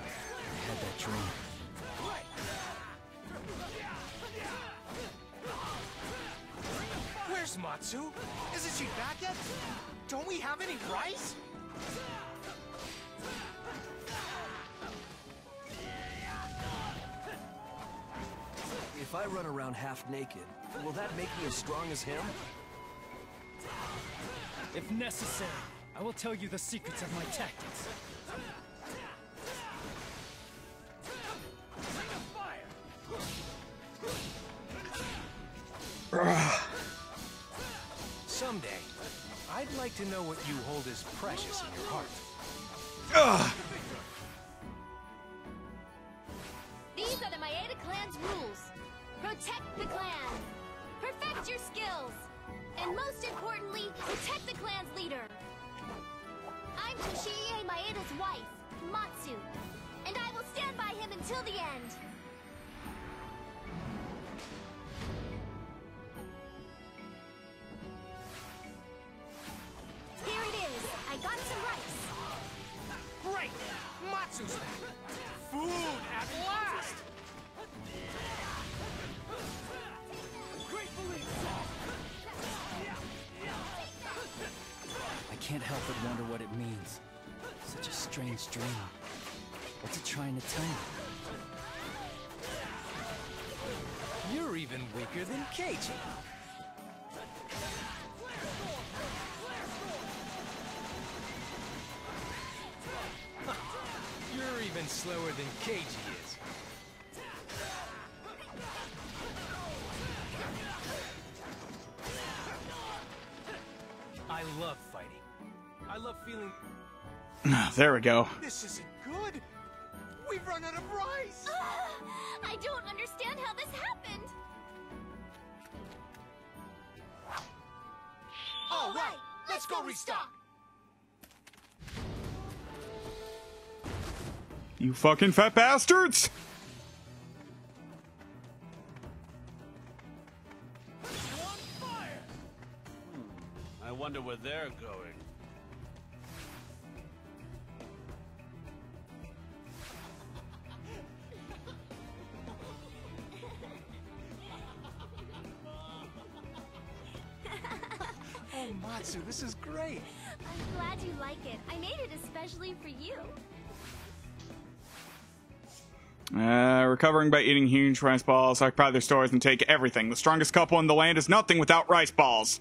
I had that dream. Where's Matsu? Isn't she back yet? Don't we have any rice? If I run around half naked, will that make me as strong as him? If necessary, I will tell you the secrets of my tactics. Someday, I'd like to know what you hold as precious in your heart. These are the Maeda clan's rules. Protect the clan. Perfect your skills. And most importantly, protect the clan's leader. I'm Toshiie Maeda's wife, Matsu. And I will stand by him until the end. Here it is. I got some rice. Great! Matsu's back! Food at last! I can't help but wonder what it means. Such a strange dream. What's it trying to tell me? You're even weaker than Keiji. You're even slower than Keiji is. I love fighting. I love feeling... There we go. This isn't good! We've run out of rice! I don't understand how this happened. All right, let's go restock! You fucking fat bastards! I wonder where they're going. Oh, Matsu, this is great! I'm glad you like it. I made it especially for you. Recovering by eating huge rice balls, occupy their stores and take everything. The strongest couple in the land is nothing without rice balls.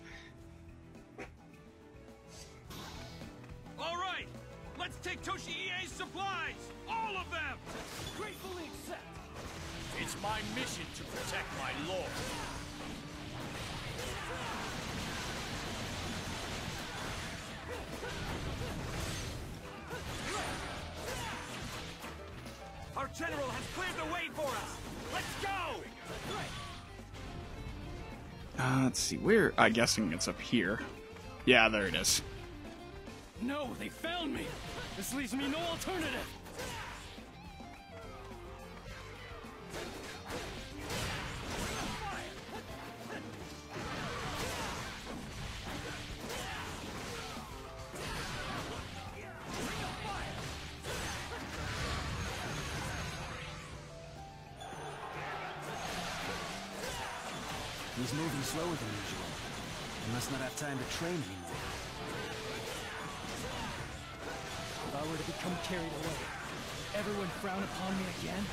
All right, let's take Toshiie's supplies, all of them. Gratefully accept. It's my mission to protect my lord. Our general has cleared the way for us. Let's go. Let's see, where? I'm guessing it's up here. Yeah, there it is. No, they found me! This leaves me no alternative! He's moving slower than usual. He must not have time to train anymore. If I were to become carried away, everyone frown upon me again?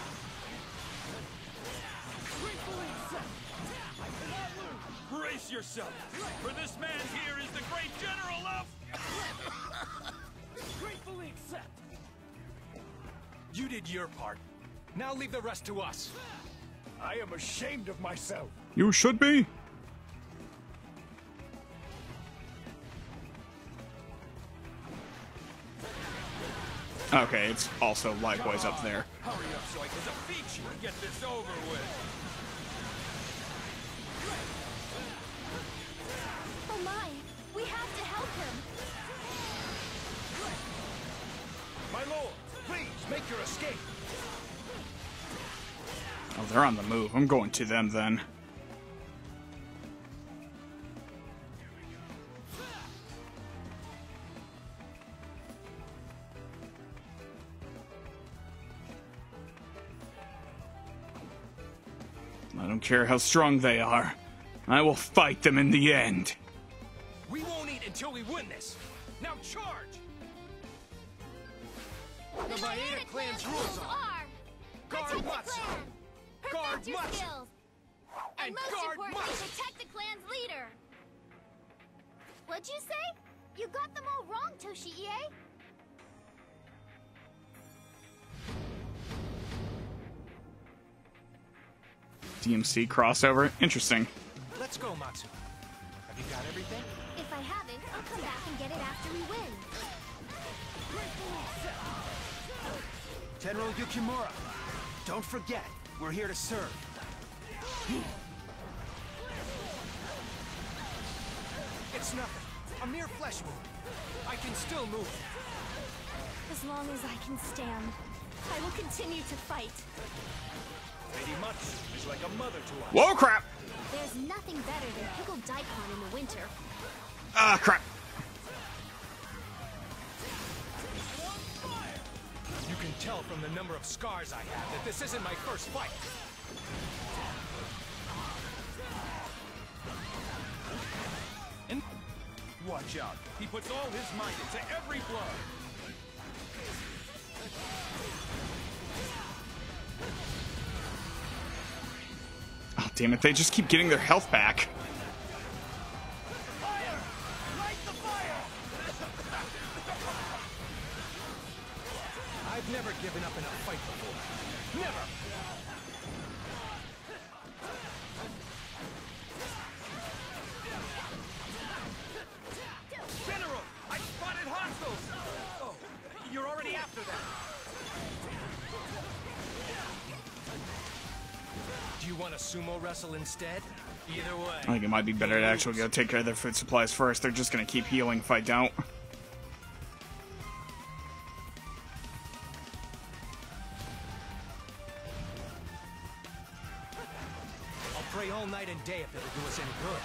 Brace yourself, for this man here is the great general of... Gratefully accept. You did your part. Now leave the rest to us. I am ashamed of myself. You should be. Okay, it's also likewise up there. Hurry up so I can defeat you and get this over with. Oh my, we have to help him. My lord, please make your escape. Oh, they're on the move. I'm going to them then. don't care how strong they are. I will fight them in the end. We won't eat until we win this. Now charge! The Maeda clan's rules are Guard protect the Matsu, clan, guard perfect your Matsu, skills, and and most guard importantly, Matsu. protect the clan's leader. What'd you say? You got them all wrong, Toshi-ie. DMC crossover? Interesting. Let's go, Matsu. Have you got everything? If I haven't, I'll come back and get it after we win. General Yukimura, don't forget, we're here to serve. It's nothing. A mere flesh wound. I can still move. As long as I can stand, I will continue to fight. Lady Matsu is like a mother to us. Whoa, crap! There's nothing better than pickled daikon in the winter. Ah, crap. You can tell from the number of scars I have that this isn't my first fight. And watch out. He puts all his might into every blow. Oh, damn it, they just keep getting their health back. Fire! Light the fire! I've never given up in a fight before. Never! General! I spotted hostiles! Oh, you're already after them. Do you want to sumo wrestle instead? Either way. I think it might be better to actually go take care of their food supplies first. They're just gonna keep healing if I don't. I'll pray all night and day if it'll do us any good.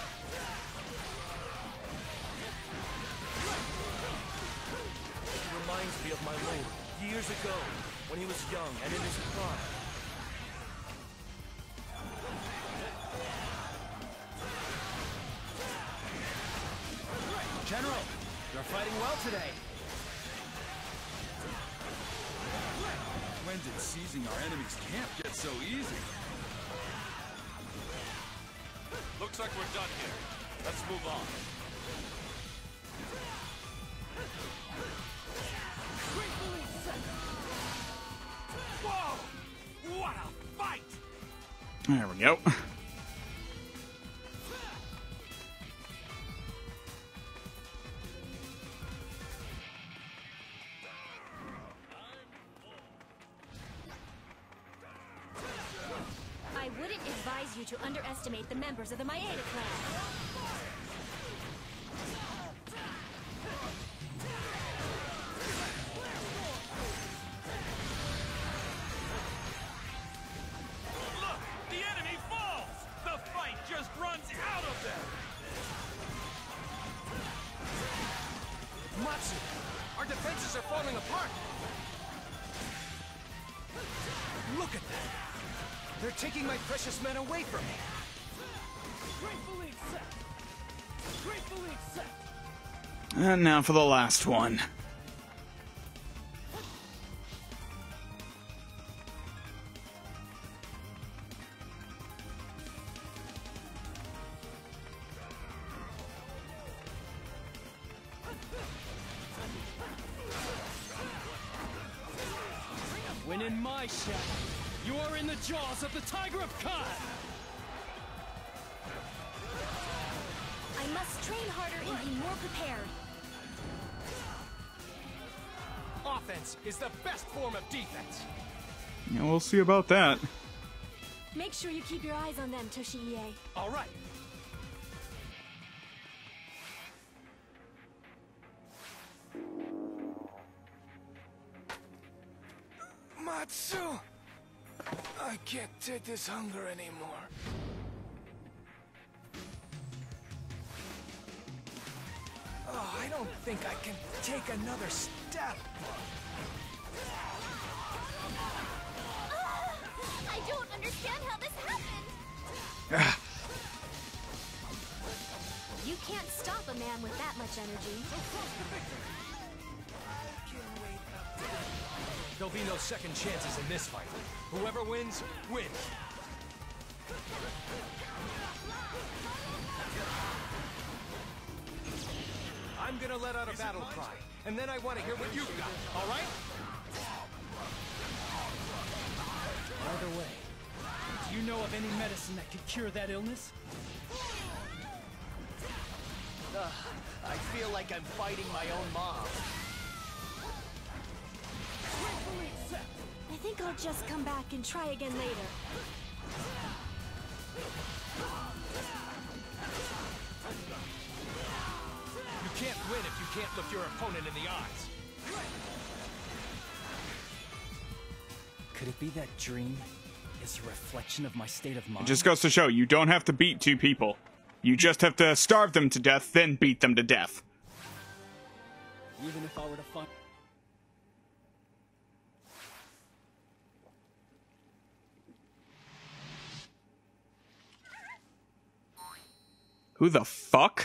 It reminds me of my lord years ago when he was young and in his prime. General, you're fighting well today. When did seizing our enemy's camp get so easy? Looks like we're done here. Let's move on. Whoa! What a fight! There we go. I wouldn't advise you to underestimate the members of the Maeda clan. Look! The enemy falls! The fight just runs out of them! Matsu! Our defenses are falling apart! Look at that! They're taking my precious men away from me! Gratefully accept! Gratefully accept! And now for the last one. When in my shadow, you are in the jaws of the Tiger of Khan! I must train harder and be more prepared. Offense is the best form of defense! Yeah, we'll see about that. Make sure you keep your eyes on them, Toshi-ie. All right. Matsu! I can't take this hunger anymore. Oh, I don't think I can take another step. I don't understand how this happened. You can't stop a man with that much energy. There'll be no second chances in this fight. Whoever wins, wins. I'm gonna let out a battle cry, and then I want to hear what you've got, all right? By the way, do you know of any medicine that could cure that illness? I feel like I'm fighting my own mom. I think I'll just come back and try again later. You can't win if you can't look your opponent in the eyes. Could it be that dream is a reflection of my state of mind? It just goes to show you don't have to beat two people. You just have to starve them to death, then beat them to death. Even if I were to find... Who the fuck?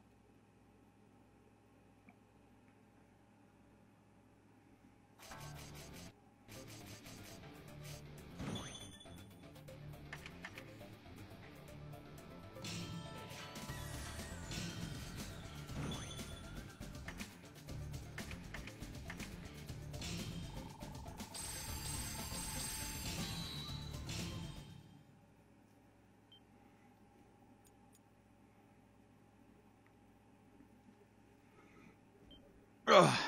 Ugh.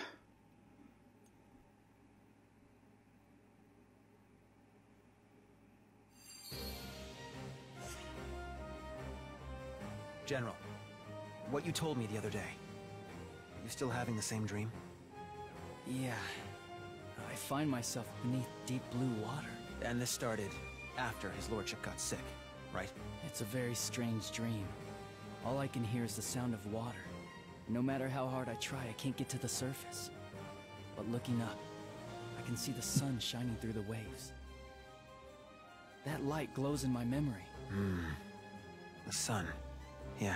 General, what you told me the other day. You still having the same dream? Yeah. I find myself beneath deep blue water. And this started after his lordship got sick, right? It's a very strange dream. All I can hear is the sound of water. No matter how hard I try, I can't get to the surface. But looking up, I can see the sun shining through the waves. That light glows in my memory. The sun. Yeah.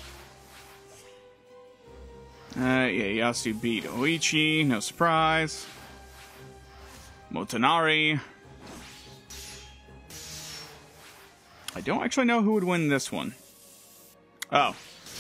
Yeah, Yasu beat Oichi, no surprise. Motonari. I don't actually know who would win this one. Oh.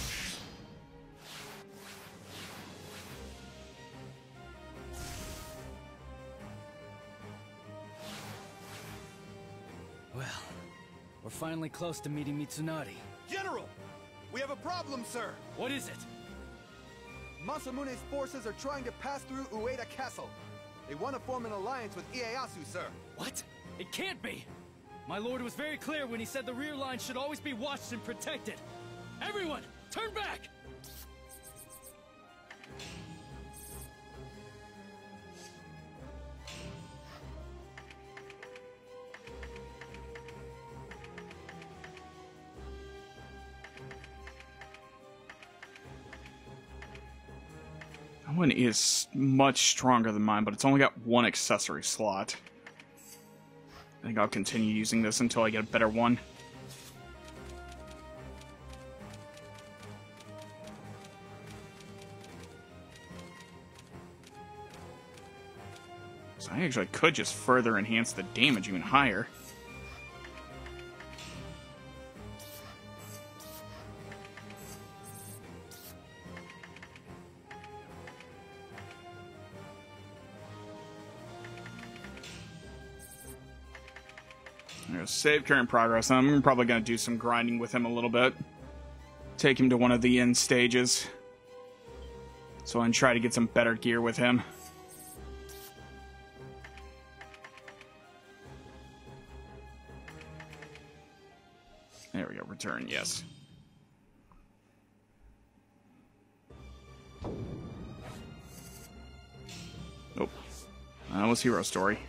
Well, we're finally close to meeting Mitsunari. General! We have a problem, sir! What is it? Masamune's forces are trying to pass through Ueda Castle. They want to form an alliance with Ieyasu, sir. What? It can't be! My lord was very clear when he said the rear line should always be watched and protected. Everyone, turn back! That one is much stronger than mine, but it's only got one accessory slot. I think I'll continue using this until I get a better one. So I actually could just further enhance the damage even higher. Save current progress. I'm probably going to do some grinding with him a little bit. Take him to one of the end stages. So I can try to get some better gear with him. There we go. Return, yes. Nope. That was Hero Story.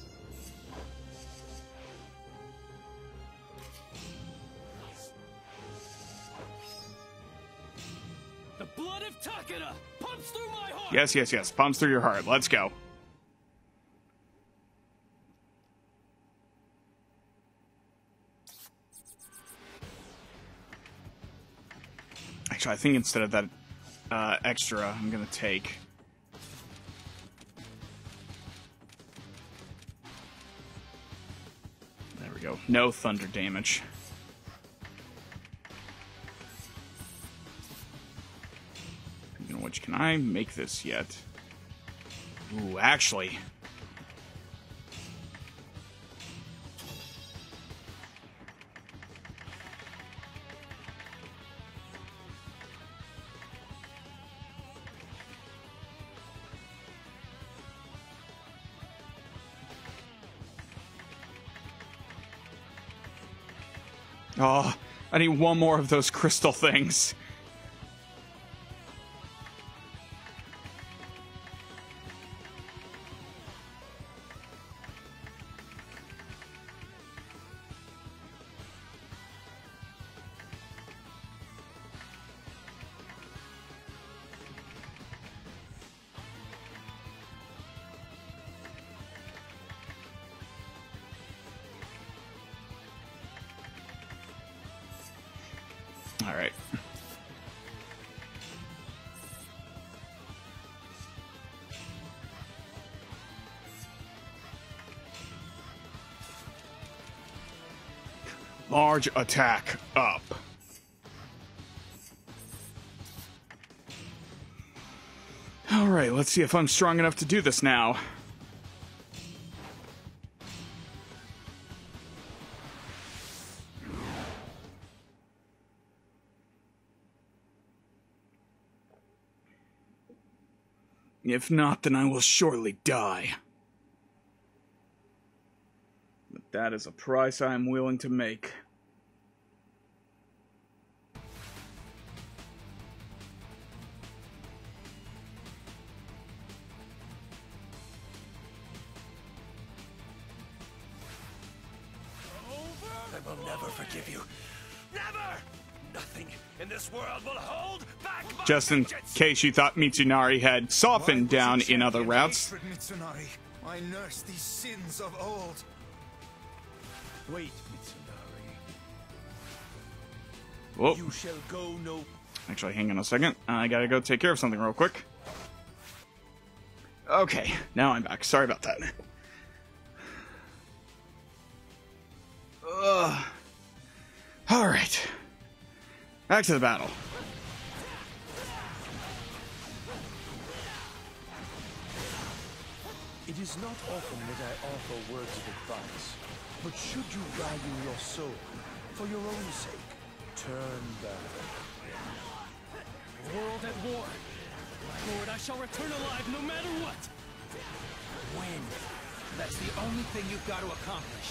Yes, yes, yes. Pumps through your heart. Let's go. Actually, I think instead of that extra, I'm gonna take... There we go. No thunder damage. Speaking of which, can I make this yet? Ooh, actually... Oh, I need one more of those crystal things. All right. Large attack up. All right, let's see if I'm strong enough to do this now. If not, then I will surely die. But that is a price I am willing to make. I will never forgive you. Never! Nothing in this world will hold back my Just in vengeance. case you thought Mitsunari had softened down in other routes. Mitsunari, I nursed these sins of old. Wait, Mitsunari. Whoa. You shall go no... Actually, hang on a second. I gotta go take care of something real quick. Okay, now I'm back. Sorry about that. Alright. Back to the battle. It is not often that I offer words of advice, but should you value your soul, for your own sake, turn back. World at war. My lord, I shall return alive no matter what. Win. That's the only thing you've got to accomplish.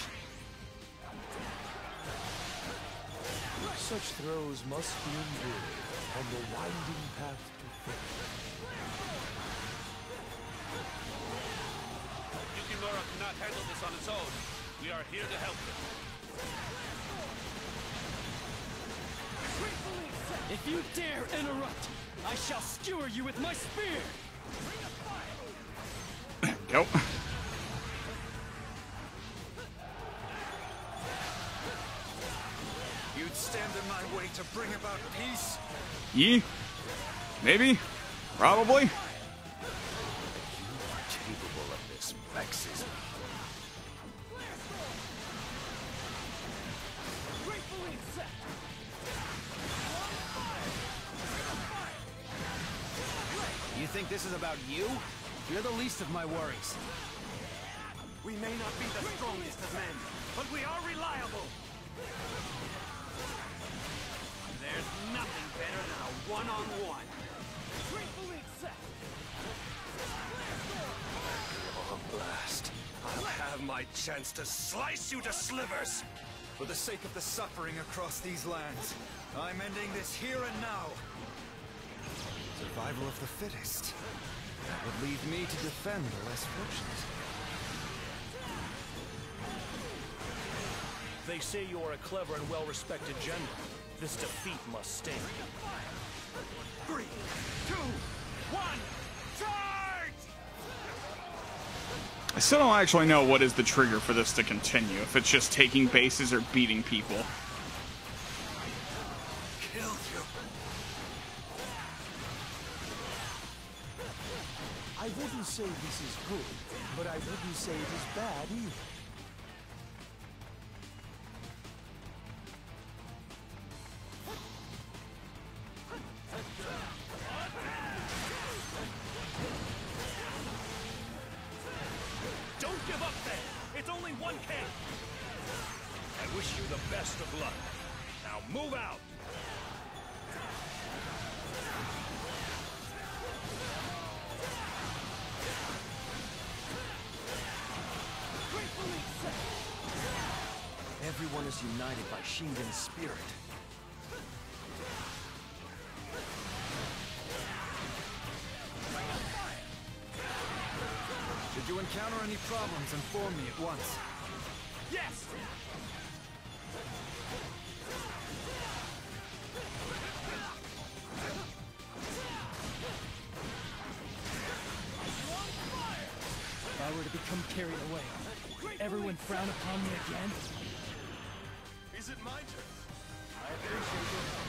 Such throws must be endured on the winding path to victory. Yukimura cannot handle this on its own. We are here to help him. If you dare interrupt, I shall skewer you with my spear! Go. You'd stand in my way to bring about peace? Yee? Maybe? Probably? You are capable of this, Vexism. You think this is about you? You're the least of my worries. We may not be the strongest of men, but we are reliable. There's nothing better than a one-on-one. Oh, blast. I'll have my chance to slice you to slivers. For the sake of the suffering across these lands, I'm ending this here and now. Survival of the fittest. That would leave me to defend the less fortunate. They say you are a clever and well-respected general. This defeat must sting. 3, 2, 1, charge! I still don't actually know what is the trigger for this to continue. If it's just taking bases or beating people. Killed you. I wouldn't say this is good, but I wouldn't say it is bad either. Don't give up there! It's only one camp! I wish you the best of luck. Now move out! Everyone is united by Shingen's spirit. Should you encounter any problems, inform me at once. Yes! If I were to become carried away, everyone frown upon me again? Is it my turn? I appreciate your help.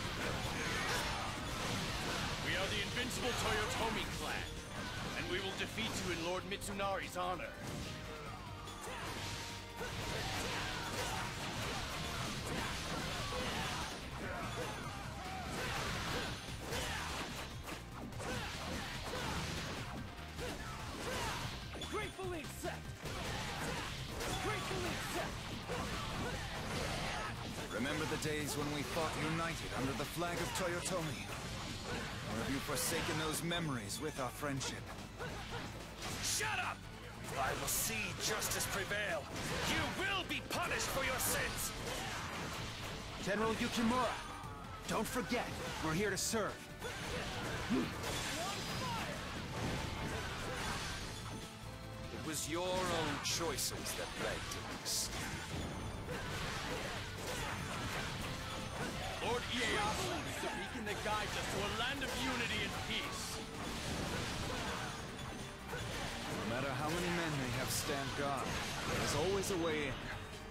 We are the invincible Toyotomi clan, and we will defeat you in Lord Mitsunari's honor. Gratefully accept! Gratefully accept! Remember the days when we fought united under the flag of Toyotomi? Or have you forsaken those memories with our friendship? Shut up! I will see justice prevail. You will be punished for your sins! General Yukimura, don't forget, we're here to serve. It was your own choices that led to this. Lord Ieyasu is the beacon that guides us to a land of unity and peace. No matter how many men may have stand guard, there's always a way in.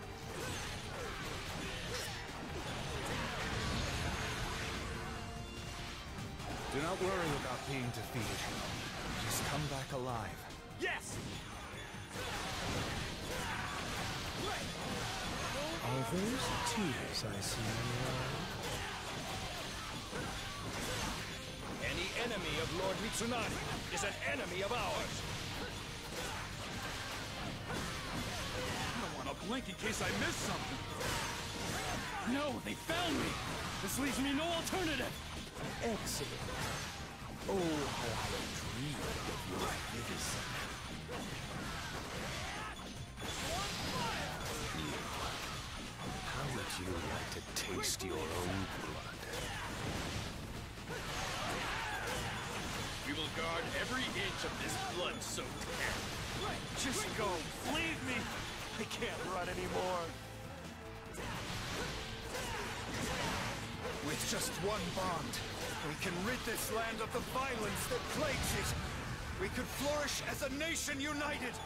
Do not worry about being defeated. Just come back alive. Yes! Are those tears I see in your eyes? Any enemy of Lord Mitsunari is an enemy of ours. I don't want to blink in case I miss something. No, they found me! This leaves me no alternative! Excellent. Oh, how I dreamed of your vividness. How would you like to taste your own blood? We will guard every inch of this blood-soaked camp. Just go. Leave me. I can't run anymore. With just one bond, we can rid this land of the violence that plagues it. We could flourish as a nation united.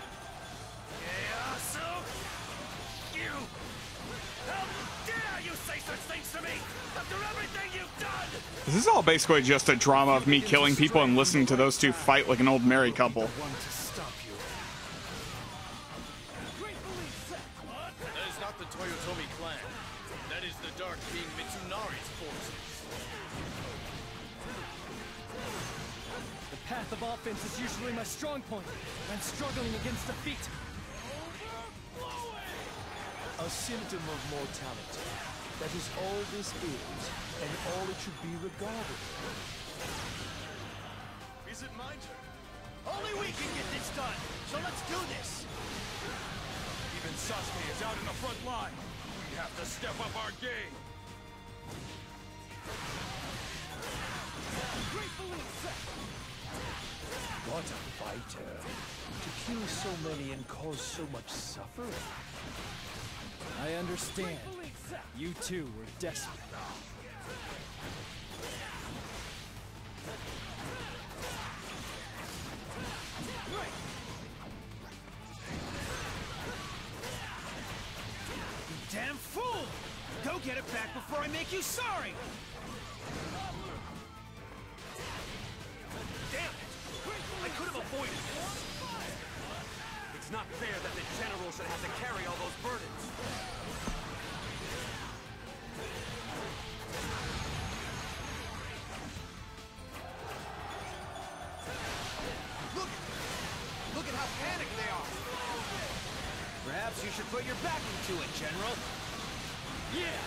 Ieyasu! You! How dare you say such things to me after everything you've done! This is all basically just a drama of me killing people and listening to those two fight like an old married couple. Want to stop you. That is not the Toyotomi clan. That is the Dark King Mitsunari's forces. The path of offense is usually my strong point. I'm struggling against defeat. A symptom of mortality. That is all this is, and all it should be regarded. Is it my turn? Only we can get this done, so let's do this! Even Sasuke is out in the front line. We have to step up our game. What a fighter! To kill so many and cause so much suffering. I understand. You two were desperate. Damn fool! Go get it back before I make you sorry! Damn it! I could have avoided this. It's not fair that the general should have to carry all those burdens. Look at how panicked they are! Perhaps you should put your back into it, General. Yeah!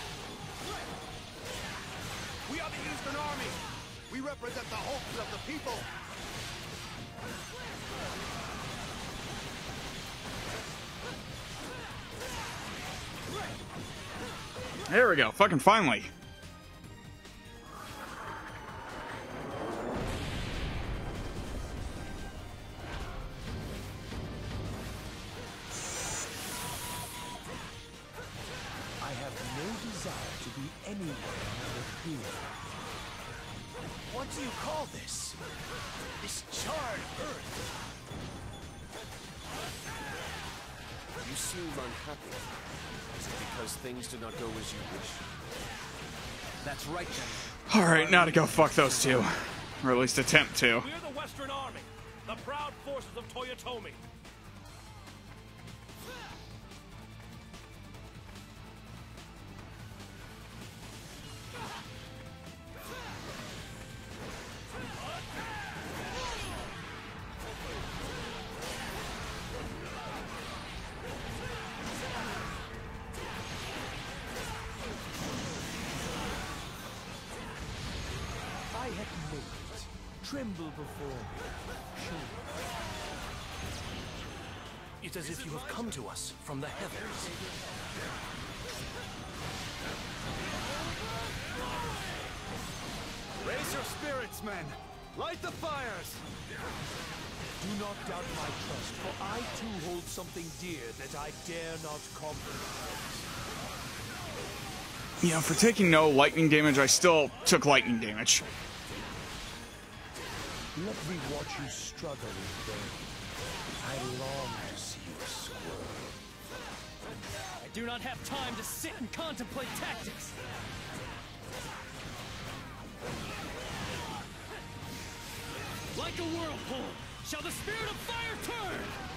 We are the Eastern Army! We represent the hopes of the people! There we go. Fucking finally. I have no desire to be anywhere near here. What do you call this? This charred earth? You seem unhappy. Is it because things did not go as you wish? That's right, General. Alright, now to go fuck those two. Or at least attempt to. We're the Western Army, the proud forces of Toyotomi. I had made it. Tremble before me. Show. It's as if you have come to us from the heavens. Raise your spirits, men! Light the fires! Do not doubt my trust, for I too hold something dear that I dare not compromise. Yeah, for taking no lightning damage, I still took lightning damage. Let me watch you struggle in vain. I long to see you squirm. I do not have time to sit and contemplate tactics. Like a whirlpool, shall the spirit of fire turn!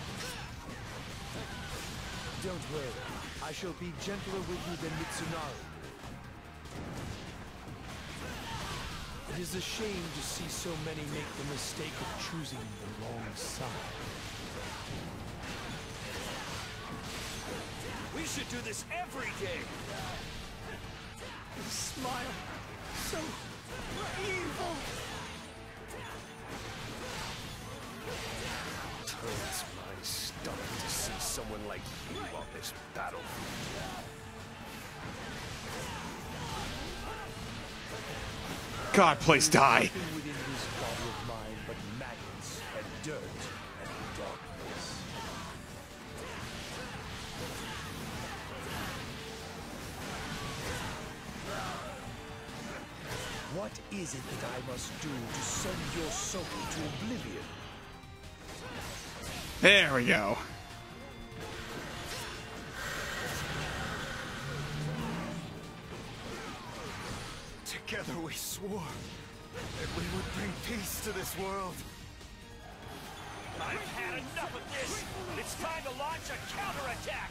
Don't worry. I shall be gentler with you than Mitsunari. It is a shame to see so many make the mistake of choosing the wrong side. We should do this every day. Smile. So evil. Turns my stomach to see someone like you on this battlefield. God, please die. Nothing within this body of mine but maggots and dirt and darkness. What is it that I must do to send your soul to oblivion? There we go. Together we swore that we would bring peace to this world. I've had enough of this. It's time to launch a counterattack.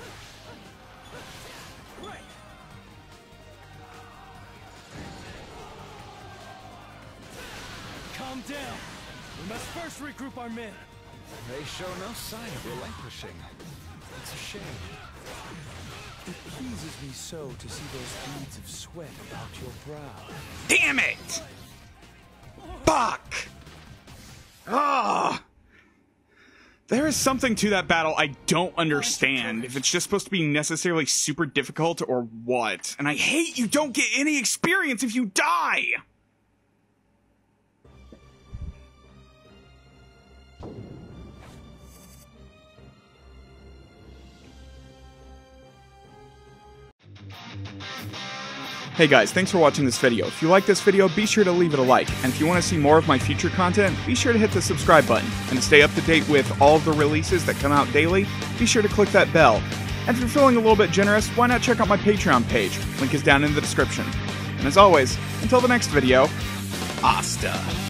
Calm down. We must first regroup our men. They show no sign of relinquishing. It's a shame. It pleases me so to see those beads of sweat about your brow. Damn it! Fuck! Ah! There is something to that battle I don't understand. If it's just supposed to be necessarily super difficult or what. And I hate you don't get any experience if you die! Hey guys, thanks for watching this video. If you like this video, be sure to leave it a like. And if you want to see more of my future content, be sure to hit the subscribe button. And to stay up to date with all of the releases that come out daily, be sure to click that bell. And if you're feeling a little bit generous, why not check out my Patreon page? Link is down in the description. And as always, until the next video, hasta.